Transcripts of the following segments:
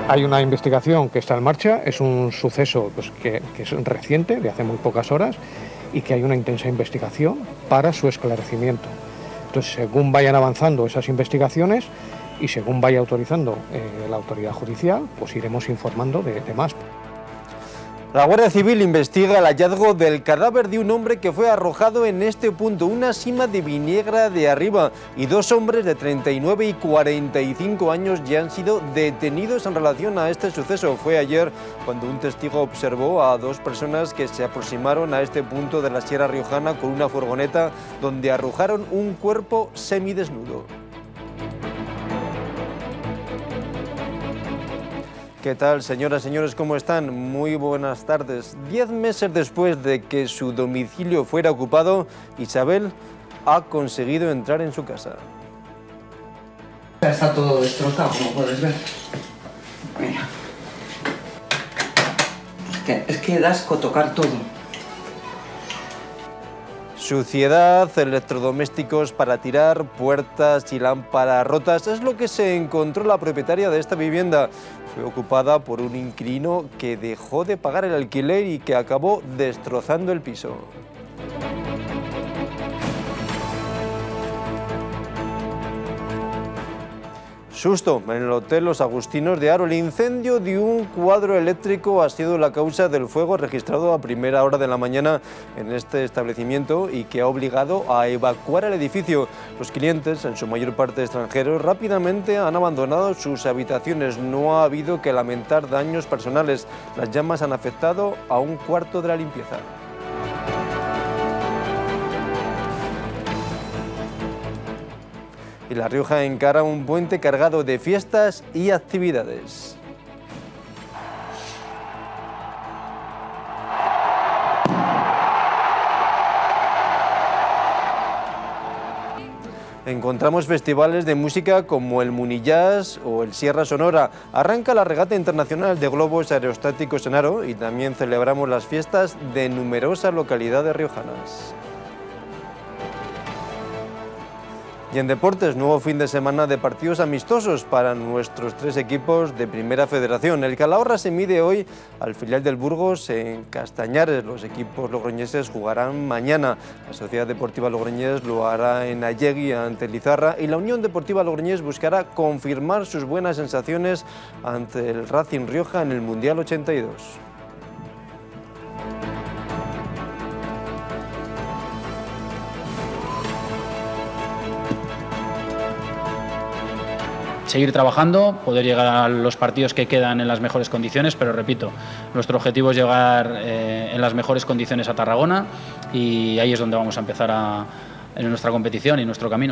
Hay una investigación que está en marcha, es un suceso que es reciente, de hace muy pocas horas, y que hay una intensa investigación para su esclarecimiento. Entonces, según vayan avanzando esas investigaciones y según vaya autorizando la autoridad judicial, pues iremos informando de más. La Guardia Civil investiga el hallazgo del cadáver de un hombre que fue arrojado en este punto, una sima de Viniegra de Arriba, y dos hombres de 39 y 45 años ya han sido detenidos en relación a este suceso. Fue ayer cuando un testigo observó a dos personas que se aproximaron a este punto de la Sierra Riojana con una furgoneta donde arrojaron un cuerpo semidesnudo. ¿Qué tal, señoras y señores? ¿Cómo están? Muy buenas tardes. 10 meses después de que su domicilio fuera ocupado, Isabel ha conseguido entrar en su casa. Está todo destrozado, como puedes ver. Mira. Es que da asco tocar todo. Suciedad, electrodomésticos para tirar, puertas y lámparas rotas. Es lo que se encontró la propietaria de esta vivienda. Fue ocupada por un inquilino que dejó de pagar el alquiler y que acabó destrozando el piso. Susto en el Hotel Los Agustinos de Haro. El incendio de un cuadro eléctrico ha sido la causa del fuego registrado a primera hora de la mañana en este establecimiento y que ha obligado a evacuar el edificio. Los clientes, en su mayor parte extranjeros, rápidamente han abandonado sus habitaciones. No ha habido que lamentar daños personales. Las llamas han afectado a un cuarto de la limpieza. Y La Rioja encara un puente cargado de fiestas y actividades. Encontramos festivales de música como el Munillás o el Sierra Sonora. Arranca la regata internacional de globos aerostáticos en Haro y también celebramos las fiestas de numerosas localidades riojanas. Y en deportes, nuevo fin de semana de partidos amistosos para nuestros tres equipos de Primera Federación. El Calahorra se mide hoy al filial del Burgos en Castañares. Los equipos logroñeses jugarán mañana. La Sociedad Deportiva Logroñés lo hará en Allegui ante Lizarra y la Unión Deportiva Logroñés buscará confirmar sus buenas sensaciones ante el Racing Rioja en el Mundial 82. Seguir trabajando, poder llegar a los partidos que quedan en las mejores condiciones, pero repito, nuestro objetivo es llegar en las mejores condiciones a Tarragona y ahí es donde vamos a empezar en nuestra competición y nuestro camino.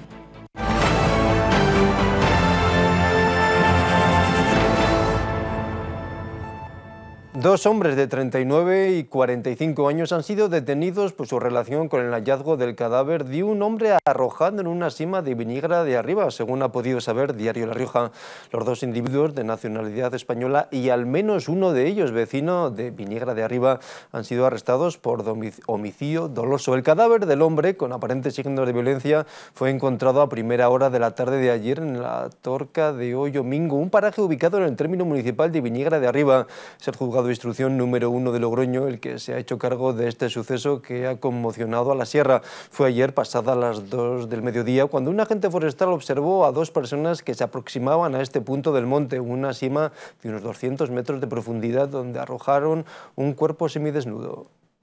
Dos hombres de 39 y 45 años han sido detenidos por su relación con el hallazgo del cadáver de un hombre arrojado en una sima de Viniegra de Arriba, según ha podido saber Diario La Rioja. Los dos individuos de nacionalidad española y al menos uno de ellos vecino de Viniegra de Arriba han sido arrestados por homicidio doloso. El cadáver del hombre, con aparentes signos de violencia, fue encontrado a primera hora de la tarde de ayer en la Torca de Hoyo Mingo, un paraje ubicado en el término municipal de Viniegra de Arriba. Es el juzgado de instrucción número 1 de Logroño el que se ha hecho cargo de este suceso que ha conmocionado a la sierra. Fue ayer, pasadas las 2 del mediodía, cuando un agente forestal observó a dos personas que se aproximaban a este punto del monte, una sima de unos 200 metros de profundidad, donde arrojaron un cuerpo semidesnudo.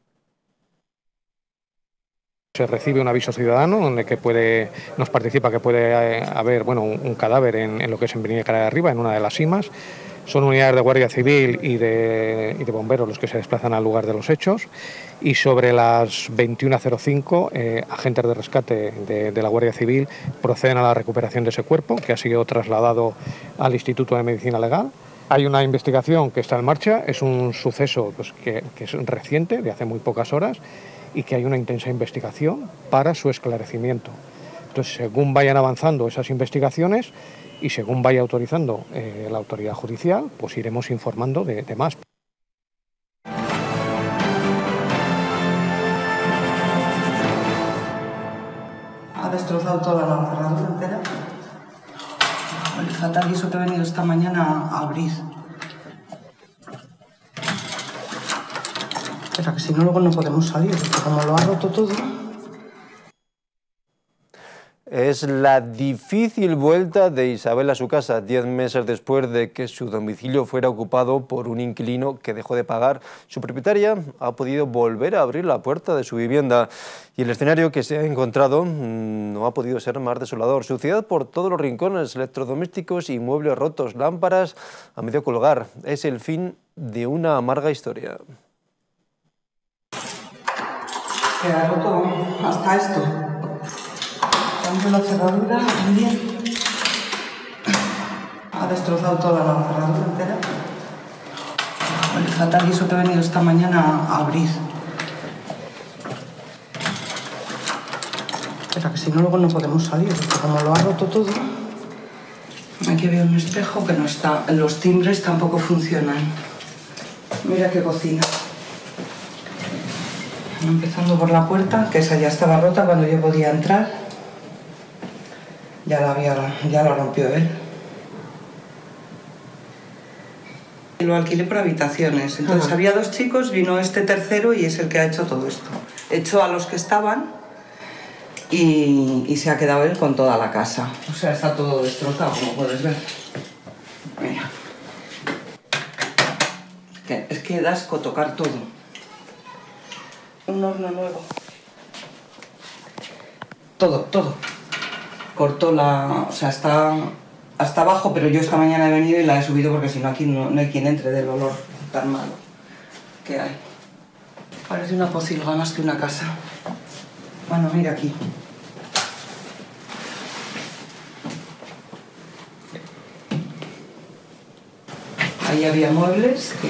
Se recibe un aviso ciudadano donde nos participa que puede haber un cadáver en lo que es en Viniegra de Arriba, en una de las simas. Son unidades de Guardia Civil y de bomberos los que se desplazan al lugar de los hechos, y sobre las 21:05 agentes de rescate de la Guardia Civil proceden a la recuperación de ese cuerpo, que ha sido trasladado al Instituto de Medicina Legal. Hay una investigación que está en marcha, es un suceso que es reciente, de hace muy pocas horas, y que hay una intensa investigación para su esclarecimiento. Entonces, según vayan avanzando esas investigaciones y según vaya autorizando la autoridad judicial, pues iremos informando de más. Ha destrozado toda la cerradura entera. Joder, fatal, y eso que he venido esta mañana a abrir. Espera, que si no luego no podemos salir, porque como lo ha roto todo... Es la difícil vuelta de Isabel a su casa 10 meses después de que su domicilio fuera ocupado por un inquilino que dejó de pagar. Su propietaria ha podido volver a abrir la puerta de su vivienda y el escenario que se ha encontrado no ha podido ser más desolador. Suciedad por todos los rincones, electrodomésticos y muebles rotos, lámparas a medio colgar. Es el fin de una amarga historia. Se ha roto hasta esto. Cambio la cerradura también. Ha destrozado toda la cerradura entera. Joder, fatal, y eso que he venido esta mañana a abrir. Espera, que si no luego no podemos salir, porque como lo ha roto todo... Aquí veo un espejo que no está... Los timbres tampoco funcionan. Mira qué cocina. Empezando por la puerta, que esa ya estaba rota cuando yo podía entrar. Ya la rompió él. Lo alquilé por habitaciones. Entonces había 2 chicos, vino este tercero y es el que ha hecho todo esto. Echó a los que estaban y se ha quedado él con toda la casa. O sea, está todo destrozado, como puedes ver. Mira. Es que da asco tocar todo. Un horno nuevo. Todo. Cortó la... O sea, está hasta abajo, pero yo esta mañana he venido y la he subido porque si no aquí no hay quien entre del olor tan malo que hay. Parece una pocilga más que una casa. Bueno, mira aquí. Ahí había muebles que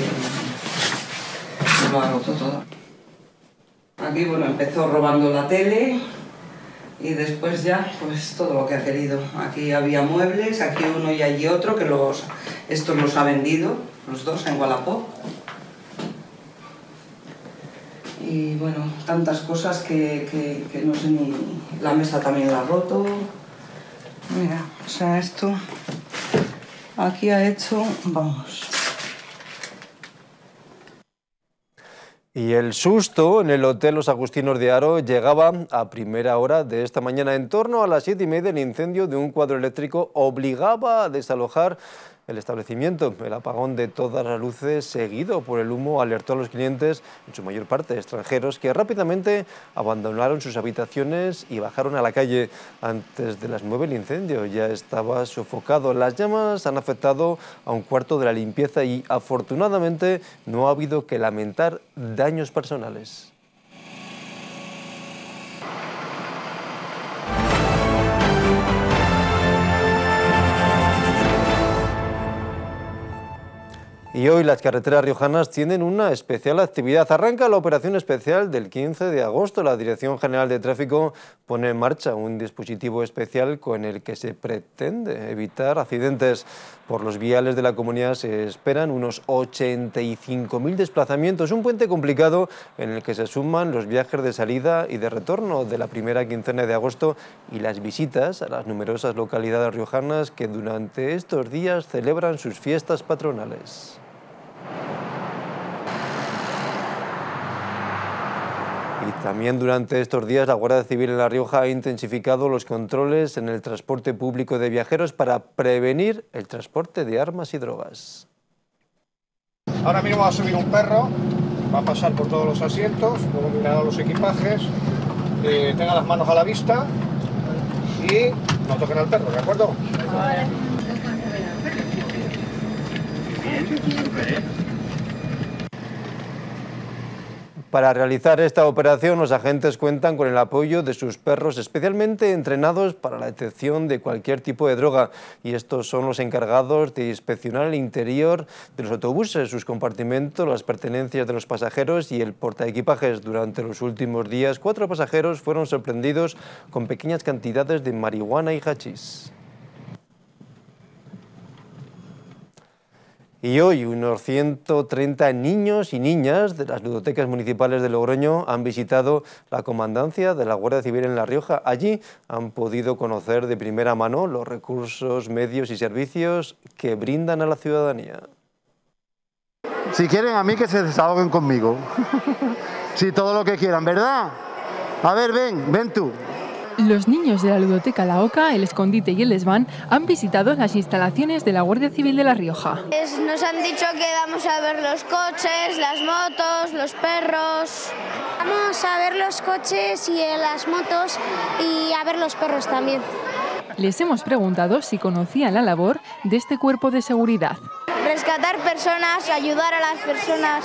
lo ha roto todo. Aquí, bueno, empezó robando la tele. Y después ya, pues todo lo que ha querido. Aquí había muebles, aquí uno y allí otro, que estos los ha vendido, los dos, en Wallapop. Y bueno, tantas cosas que no sé ni... La mesa también la ha roto. Mira, o sea, esto... Aquí ha hecho... Vamos... Y el susto en el Hotel Los Agustinos de Haro llegaba a primera hora de esta mañana. En torno a las 7:30, el incendio de un cuadro eléctrico obligaba a desalojar el establecimiento. El apagón de todas las luces, seguido por el humo, alertó a los clientes, en su mayor parte extranjeros, que rápidamente abandonaron sus habitaciones y bajaron a la calle. Antes de las 9 el incendio ya estaba sofocado. Las llamas han afectado a un cuarto de la limpieza y afortunadamente no ha habido que lamentar daños personales. Y hoy las carreteras riojanas tienen una especial actividad. Arranca la operación especial del 15 de agosto. La Dirección General de Tráfico pone en marcha un dispositivo especial con el que se pretende evitar accidentes. Por los viales de la comunidad se esperan unos 85.000 desplazamientos, un puente complicado en el que se suman los viajes de salida y de retorno de la primera quincena de agosto y las visitas a las numerosas localidades riojanas que durante estos días celebran sus fiestas patronales. Y también durante estos días la Guardia Civil en La Rioja ha intensificado los controles en el transporte público de viajeros para prevenir el transporte de armas y drogas. Ahora mismo va a subir un perro, va a pasar por todos los asientos, luego mirará los equipajes, tenga las manos a la vista y no toquen al perro, ¿de acuerdo? Vale. Para realizar esta operación, los agentes cuentan con el apoyo de sus perros especialmente entrenados para la detección de cualquier tipo de droga, y estos son los encargados de inspeccionar el interior de los autobuses, sus compartimentos, las pertenencias de los pasajeros y el portaequipajes. Durante los últimos días, 4 pasajeros fueron sorprendidos con pequeñas cantidades de marihuana y hachís. Y hoy unos 130 niños y niñas de las ludotecas municipales de Logroño han visitado la comandancia de la Guardia Civil en La Rioja. Allí han podido conocer de primera mano los recursos, medios y servicios que brindan a la ciudadanía. Si quieren a mí que se desahoguen conmigo. Si todo lo que quieran, ¿verdad? A ver, ven tú. Los niños de la ludoteca La Oca, El Escondite y El Desván han visitado las instalaciones de la Guardia Civil de La Rioja. Nos han dicho que vamos a ver los coches, las motos, los perros. Vamos a ver los coches y las motos y a ver los perros también. Les hemos preguntado si conocían la labor de este cuerpo de seguridad. Rescatar personas, ayudar a las personas,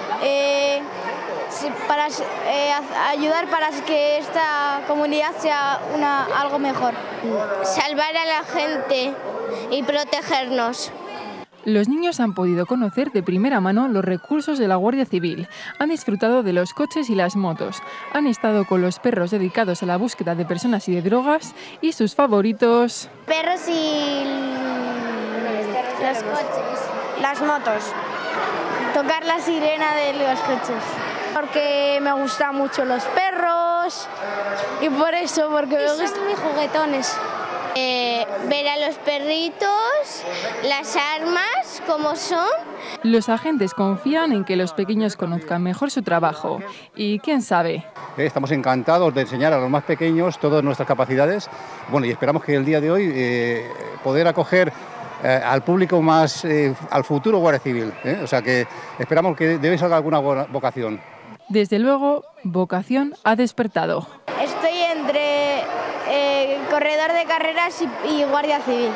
ayudar para que esta comunidad sea algo mejor. Salvar a la gente y protegernos. Los niños han podido conocer de primera mano los recursos de la Guardia Civil. Han disfrutado de los coches y las motos. Han estado con los perros dedicados a la búsqueda de personas y de drogas y sus favoritos... Perros y los coches. Las motos. Tocar la sirena de los coches. Porque me gustan mucho los perros y por eso, porque me gustan mis juguetones. Ver a los perritos, las armas, cómo son. Los agentes confían en que los pequeños conozcan mejor su trabajo y quién sabe. Estamos encantados de enseñar a los más pequeños todas nuestras capacidades. Bueno, y esperamos que el día de hoy poder acoger al público más, al futuro Guardia Civil. O sea que esperamos que debe salga alguna vocación. Desde luego, vocación ha despertado. Estoy entre corredor de carreras y Guardia Civil.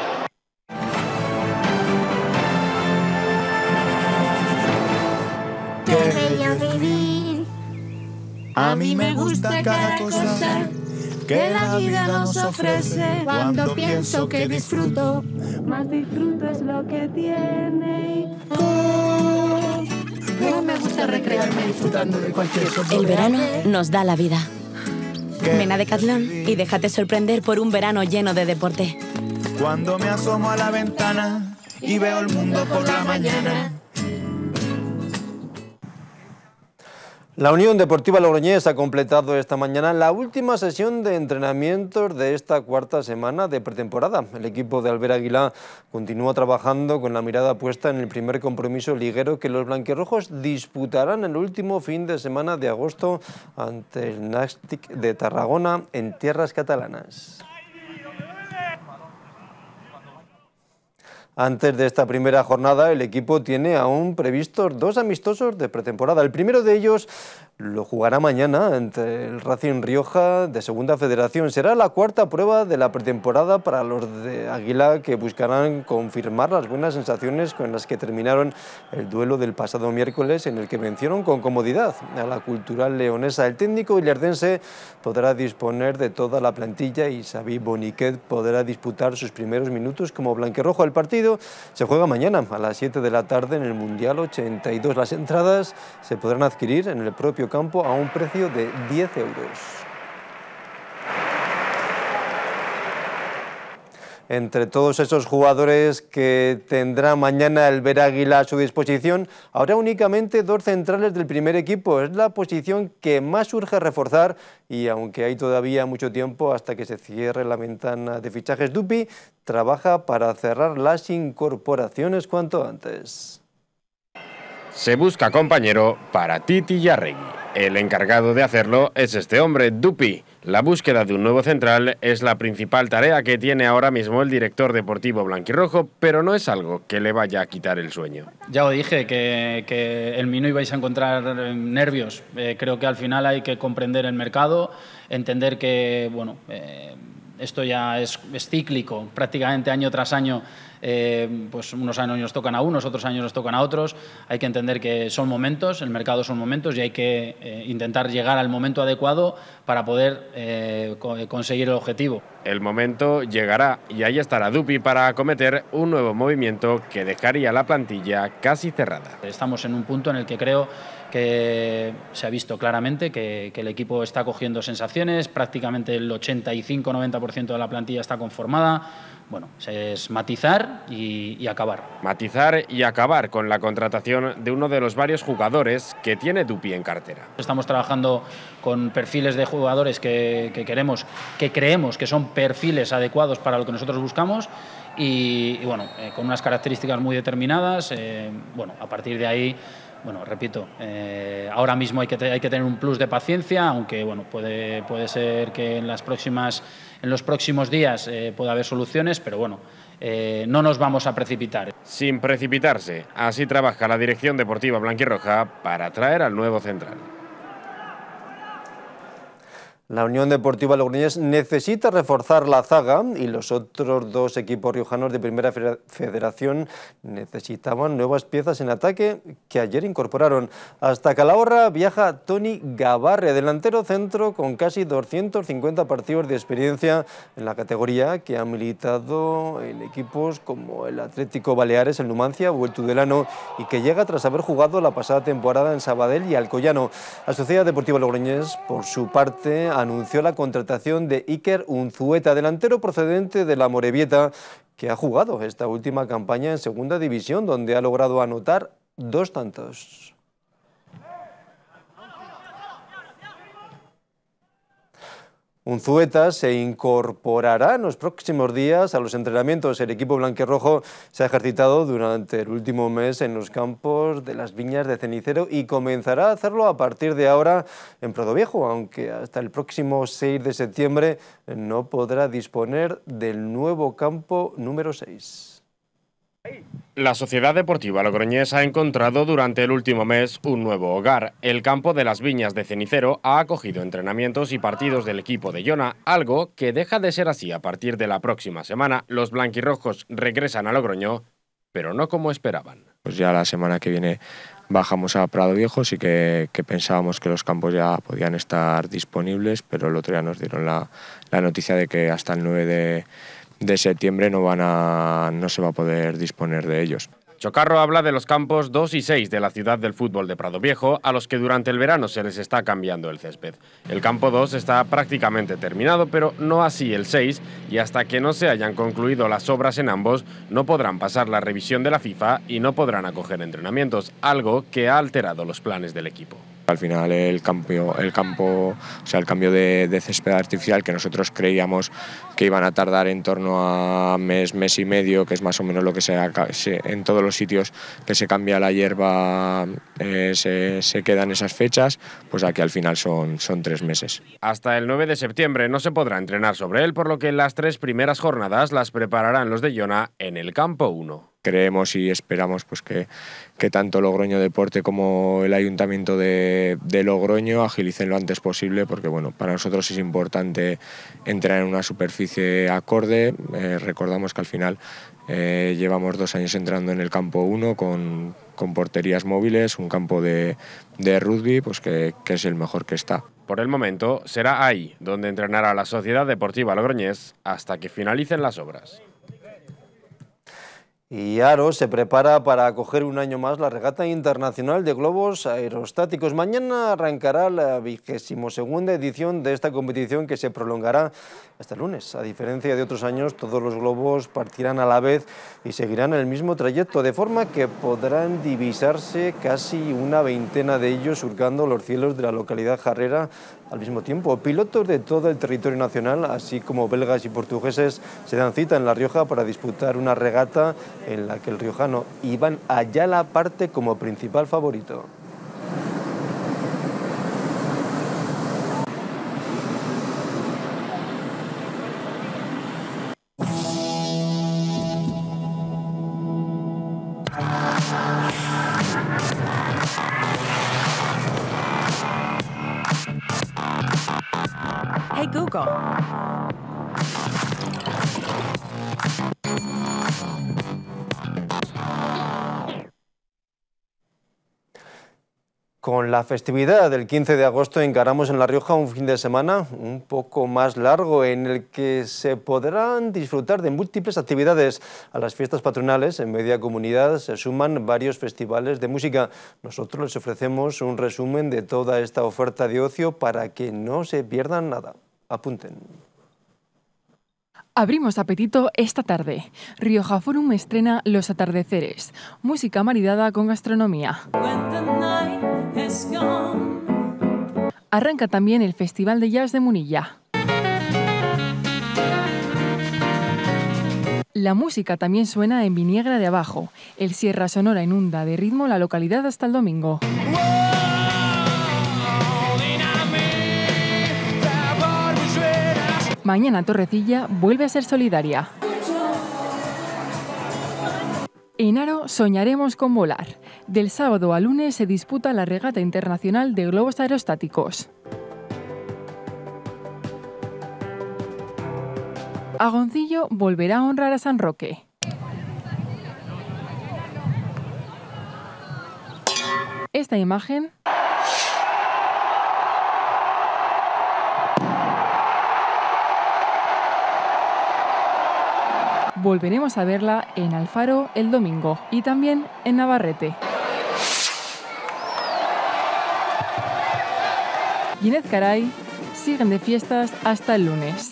Qué bello vivir. A mí me gusta cada cosa que la vida nos ofrece. Cuando pienso que disfruto, más disfruto es lo que tiene. Me gusta recrearme disfrutando de cualquier cosa. El verano nos da la vida. Ven a Decathlon y déjate sorprender por un verano lleno de deporte. Cuando me asomo a la ventana y veo el mundo por la mañana. La Unión Deportiva Logroñés ha completado esta mañana la última sesión de entrenamientos de esta cuarta semana de pretemporada. El equipo de Albert Aguilá continúa trabajando con la mirada puesta en el primer compromiso liguero que los blanquirrojos disputarán el último fin de semana de agosto ante el Nàstic de Tarragona en tierras catalanas. Antes de esta primera jornada, el equipo tiene aún previstos 2 amistosos de pretemporada. El primero de ellos lo jugará mañana ante el Racing Rioja de Segunda Federación. Será la cuarta prueba de la pretemporada para los de Aguilá, que buscarán confirmar las buenas sensaciones con las que terminaron el duelo del pasado miércoles, en el que vencieron con comodidad a la Cultural leonesa. El técnico illardense podrá disponer de toda la plantilla y Xavi Boniquet podrá disputar sus primeros minutos como blanquirrojo. El partido se juega mañana a las 7 de la tarde en el Mundial 82. Las entradas se podrán adquirir en el propio campo a un precio de 10 euros. Entre todos esos jugadores que tendrá mañana el Albert Aguilá a su disposición, habrá únicamente 2 centrales del primer equipo. Es la posición que más urge reforzar y aunque hay todavía mucho tiempo hasta que se cierre la ventana de fichajes, Dupi trabaja para cerrar las incorporaciones cuanto antes. Se busca compañero para Titi Yarregui. El encargado de hacerlo es este hombre, Dupi. La búsqueda de un nuevo central es la principal tarea que tiene ahora mismo el director deportivo blanquirrojo, pero no es algo que le vaya a quitar el sueño. Ya os dije que en mí no ibais a encontrar nervios. Creo que al final hay que comprender el mercado, entender que bueno, esto ya es cíclico, prácticamente año tras año. Pues unos años nos tocan a unos, otros años nos tocan a otros. Hay que entender que son momentos, el mercado son momentos y hay que intentar llegar al momento adecuado para poder conseguir el objetivo. El momento llegará y ahí estará Dupi para acometer un nuevo movimiento que dejaría la plantilla casi cerrada. Estamos en un punto en el que creo que se ha visto claramente que el equipo está cogiendo sensaciones, prácticamente el 85-90% de la plantilla está conformada, bueno, es matizar y acabar. Matizar y acabar con la contratación de uno de los varios jugadores que tiene Dupi en cartera. Estamos trabajando con perfiles de jugadores que creemos que son perfiles adecuados para lo que nosotros buscamos y bueno, con unas características muy determinadas. Bueno, a partir de ahí, bueno, repito, ahora mismo hay que tener un plus de paciencia, aunque bueno, puede ser que en los próximos días pueda haber soluciones, pero bueno, no nos vamos a precipitar. Sin precipitarse, así trabaja la dirección deportiva blanquirroja para traer al nuevo central. La Unión Deportiva Logroñés necesita reforzar la zaga y los otros dos equipos riojanos de Primera Federación necesitaban nuevas piezas en ataque que ayer incorporaron. Hasta Calahorra viaja Toni Gabarre, delantero centro con casi 250 partidos de experiencia en la categoría, que ha militado en equipos como el Atlético Baleares, el Numancia o el Tudelano, y que llega tras haber jugado la pasada temporada en Sabadell y Alcoyano. La Sociedad Deportiva Logroñés, por su parte, anunció la contratación de Iker Unzueta, delantero procedente de la Amorebieta, que ha jugado esta última campaña en Segunda División, donde ha logrado anotar 2 tantos. Unzueta se incorporará en los próximos días a los entrenamientos. El equipo blanquirrojo se ha ejercitado durante el último mes en los campos de las Viñas de Cenicero y comenzará a hacerlo a partir de ahora en Pradoviejo, aunque hasta el próximo 6 de septiembre no podrá disponer del nuevo campo número 6. La Sociedad Deportiva Logroñés ha encontrado durante el último mes un nuevo hogar. El campo de las Viñas de Cenicero ha acogido entrenamientos y partidos del equipo de Iona, algo que deja de ser así a partir de la próxima semana. Los blanquirrojos regresan a Logroño, pero no como esperaban. Pues ya la semana que viene bajamos a Pradoviejo, sí que pensábamos que los campos ya podían estar disponibles, pero el otro día nos dieron la noticia de que hasta el 9 de septiembre no se va a poder disponer de ellos. Chocarro habla de los campos 2 y 6 de la ciudad del fútbol de Pradoviejo, a los que durante el verano se les está cambiando el césped. El campo 2 está prácticamente terminado, pero no así el 6, y hasta que no se hayan concluido las obras en ambos, no podrán pasar la revisión de la FIFA y no podrán acoger entrenamientos, algo que ha alterado los planes del equipo. Al final el cambio de césped artificial, que nosotros creíamos que iban a tardar en torno a mes y medio, que es más o menos lo que en todos los sitios que se cambia la hierba se quedan esas fechas, pues aquí al final son 3 meses. Hasta el 9 de septiembre no se podrá entrenar sobre él, por lo que las 3 primeras jornadas las prepararán los de Iona en el campo 1. Creemos y esperamos pues que tanto Logroño Deporte como el Ayuntamiento de Logroño agilicen lo antes posible, porque bueno, para nosotros es importante entrar en una superficie acorde. Recordamos que al final llevamos 2 años entrando en el campo 1 con porterías móviles, un campo de rugby pues que es el mejor que está. Por el momento será ahí donde entrenará la Sociedad Deportiva Logroñés hasta que finalicen las obras. Y Aro se prepara para acoger un año más la regata internacional de globos aerostáticos. Mañana arrancará la 22ª edición de esta competición, que se prolongará hasta el lunes. A diferencia de otros años, todos los globos partirán a la vez y seguirán el mismo trayecto, de forma que podrán divisarse casi una veintena de ellos surcando los cielos de la localidad jarrera al mismo tiempo. Pilotos de todo el territorio nacional, así como belgas y portugueses, se dan cita en La Rioja para disputar una regata en la que el riojano Iván Ayala parte como principal favorito. Hey Google. Con la festividad del 15 de agosto encaramos en La Rioja un fin de semana un poco más largo, en el que se podrán disfrutar de múltiples actividades. A las fiestas patronales en media comunidad se suman varios festivales de música. Nosotros les ofrecemos un resumen de toda esta oferta de ocio para que no se pierdan nada. Apunten. Abrimos apetito esta tarde. Rioja Forum estrena Los Atardeceres, música maridada con gastronomía. Arranca también el Festival de Jazz de Munilla. La música también suena en Viniegra de Abajo. El Sierra Sonora inunda de ritmo la localidad hasta el domingo. Mañana Torrecilla vuelve a ser solidaria. En Aro soñaremos con volar. Del sábado al lunes se disputa la regata internacional de globos aerostáticos. Agoncillo volverá a honrar a San Roque. Esta imagen volveremos a verla en Alfaro el domingo y también en Navarrete. Y en Ezcaray siguen de fiestas hasta el lunes.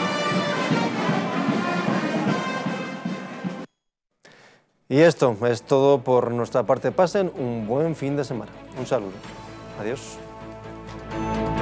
Y esto es todo por nuestra parte. Pasen un buen fin de semana. Un saludo. Adiós.